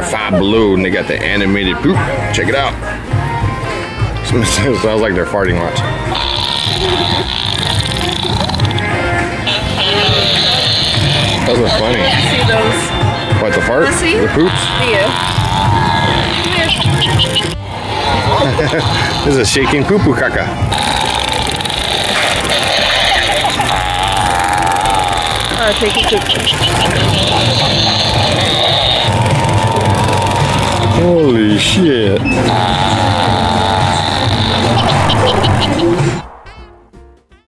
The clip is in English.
Five Below, and they got the animated poop. Check it out. It sounds like they're farting. Watch. Those are funny. I see those. What, the fart? The poops? Yeah. This is a shaking poo poo caca. Take a picture. Holy shit.